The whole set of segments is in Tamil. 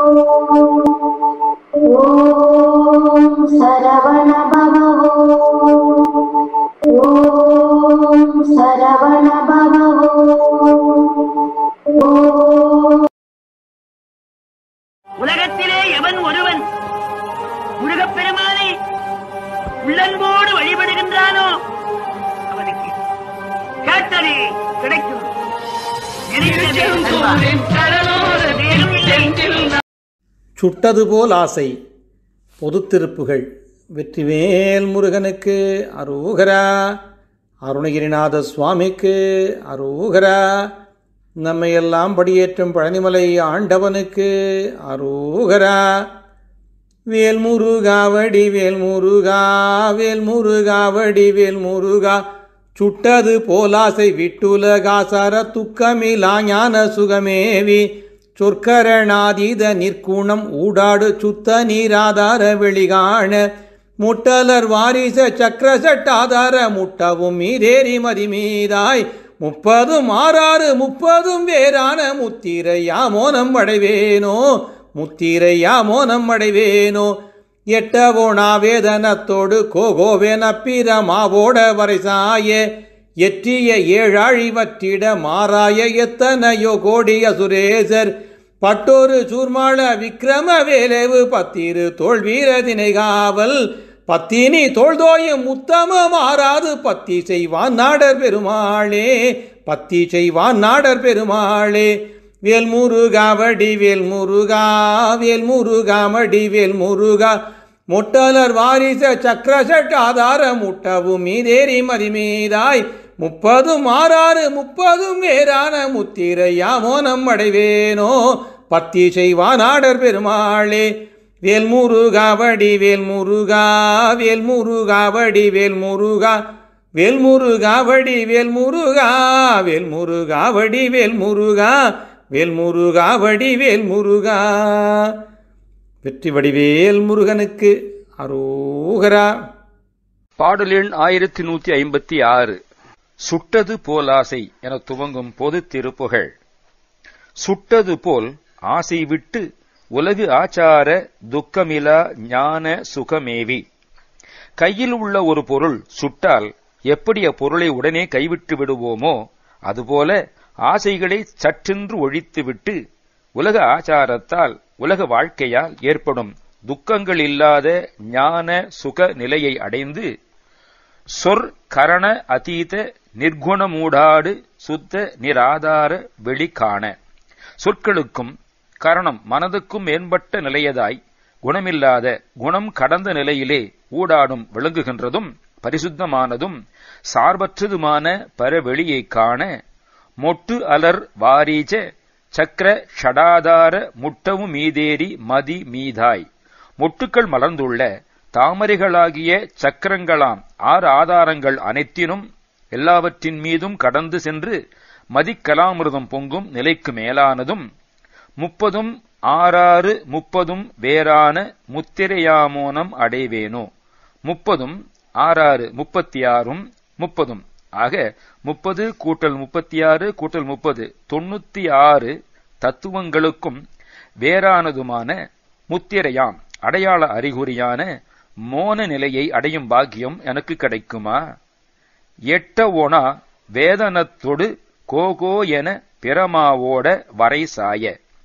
ஓம் சரவண பவ ஓம் சரவண பவ உலகத்திலே எவன் ஒருவன் முருகப்பெருமானை உள்ளன்போடு வழிபடுகின்றானோ அவனுக்கு கேட்டதே கிடைக்கும். சுட்டது போல் ஆசை. பொதுத்திருப்புகள். வெற்றிவேல் முருகனுக்கு அரோகரா, அருணகிரிநாத சுவாமிக்கு அரோகரா, நம்மையெல்லாம் படியேற்றும் பழனிமலை ஆண்டவனுக்கு அரோகரா. வேல்முருகா வடிவேல் முருகா, வேல்முருகா வடிவேல் முருகா, சுட்டது போலாசை விட்டுலகாசர துக்கமிலா ஞான சுகமேவி, சொற்கரணாதீத நிற்குணம் ஊடாடு சுத்த நீராதார வெளிகாண, முட்டலர் வாரிச சக்கர சட்டாதார முட்டவும் மீதேறி மதிமீதாய், 30 6 30 வேறான முத்திரையா மோனம் அடைவேனோ, முத்திரையா மோனம் அடைவேனோ. எட்டவோனா வேதனத்தோடு கோகோவேன பிரமாவோட வரைசாய, எற்றிய ஏழாழி வற்றிட மாறாய எத்தனையோ கோடி அசுரேசர், பட்டோரு சூர்மாள விக்ரம வேலேவு பத்திரு தோல் வீரதினை காவல், பத்தினி தோல்தோயும் உத்தம மாறாது பத்தி செய்வான் நாடர் பெருமாளே, பத்தி செய்வான் நாடர் பெருமாளே. வேல்முருகா வடிவேல் முருகா, வேல்முருகா வடிவேல் முருகா, முட்டலர் வாரிச சக்கர சட்டாதார முட்டவும் மீதேறி மதிமீதாய், 30 6 30 வேறான முத்திரையா மோனம் அடைவேனோ, பத்தி செய்வான் நாடர் பெருமாளே. வேல்முருகா வடிவேல் முருகா, வேல்முருகா வடிவேல் முருகா, வேல்முருகா வடிவேல் முருகா, வேல்முருகா வடிவேல் முருகா, வேல்முருகா வடிவேல் முருகா. வெற்றி வடிவேல் முருகனுக்கு அரோகரா. பாடல் எண் 1156. சுட்டது போலாசை என துவங்கும் பொது திருப்புகழ். சுட்டது போல் ஆசை விட்டு உலகு ஆச்சார துக்கமிலா ஞான சுகமேவி. கையில் உள்ள ஒரு பொருள் சுட்டால் எப்படி அப்பொருளை உடனே கைவிட்டு விடுவோமோ, அதுபோல ஆசைகளை சற்றென்று ஒழித்துவிட்டு உலக ஆச்சாரத்தால் உலக வாழ்க்கையால் ஏற்படும் துக்கங்கள் இல்லாத ஞான சுக நிலையை அடைந்து சொற் கரண அதீத நிர்குணமூடாடு சுத்த நிராதார வெளிக்காண. சொற்களுக்கும் கரணம் மனதுக்கும் மேம்பட்ட நிலையதாய் குணமில்லாத குணம் கடந்த நிலையிலே ஊடாடும் விளங்குகின்றதும் பரிசுத்தமானதும் சார்பற்றதுமான பரவெளியை காண, மொட்டு அலர் வாரீஜ சக்கர ஷடாதார முட்டவும் மீதேறி மதி மீதாய். மொட்டுக்கள் மலர்ந்துள்ள தாமரைகளாகிய சக்கரங்களாம் 6 ஆதாரங்கள் அனைத்தினும் எல்லாவற்றின் மீதும் கடந்து சென்று மதிக்கலாமிருதம் பொங்கும் நிலைக்கு மேலானதும் 30 6 30 வேறான முத்திரையாமோனம் அடைவேனோ. 30 6 36 30 ஆக 30 கூட்டல் 36 கூட்டல் 30 96 தத்துவங்களுக்கும் வேறானதுமான முத்திரையாம் அடையாள அறிகுறியான மோன நிலையை அடையும் பாக்கியம் எனக்கு கிடைக்குமா? எட்டவோனா வேதனத்தொடு கோகோ என பிரமாவோட வரைசாய.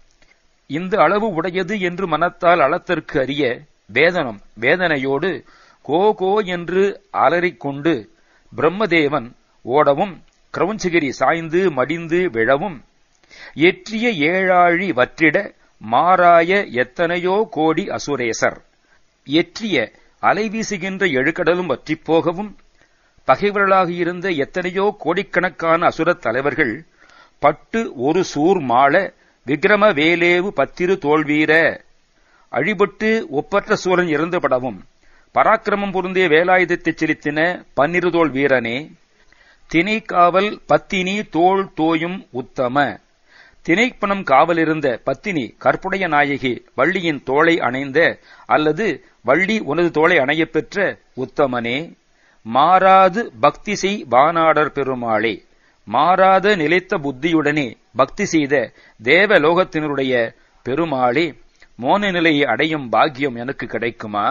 இந்த அளவு உடையது என்று மனத்தால் அளத்தற்கு அறிய வேதனம் வேதனையோடு கோகோ என்று அலறிக்கொண்டு பிரம்மதேவன் ஓடவும் கிரௌஞ்சகிரி சாய்ந்து மடிந்து விழவும், எற்றிய ஏழாழி வற்றிட மாறாய எத்தனையோ கோடி அசுரேசர், எற்றிய அலைவீசுகின்ற எழுக்கடலும் வற்றிப் போகவும் பகைவர்களாக இருந்த எத்தனையோ கோடிக்கணக்கான அசுரத் தலைவர்கள் பட்டு ஒரு சூர் மாள விக்ரம வேலேவு பத்திரு தோல்வீர, அழிபட்டு ஒப்பற்ற சூரன் இறந்துபடவும் பராக்கிரமம் பொருந்திய வேலாயுதத்தைச் செலுத்தின 12 தோள் வீரனே, திணைக்காவல் பத்தினி தோள் தோயும் உத்தம. திணைப்பணம் காவலிருந்த பத்தினி கற்புடைய நாயகி வள்ளியின் தோளை அணைந்த அல்லது வள்ளி உனது தோளை அணையப் பெற்ற உத்தமனே, மாறாது பக்தி செய் வானாடர் பெருமாளே, மாறாத நிலைத்த புத்தியுடனே பக்தி செய்த தேவலோகத்தினருடைய பெருமாளே, மோன நிலையை அடையும் பாக்கியம் எனக்கு கிடைக்குமா?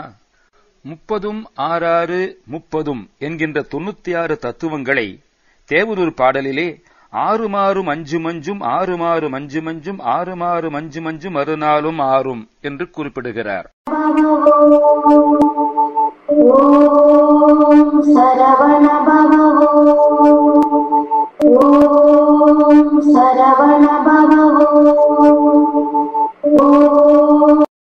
30 என்கின்ற 96 தத்துவங்களை தேவரூர் பாடலிலே 6 மறுநாளும் ஆறும் என்று குறிப்பிடுகிறார். ஓம் சரவண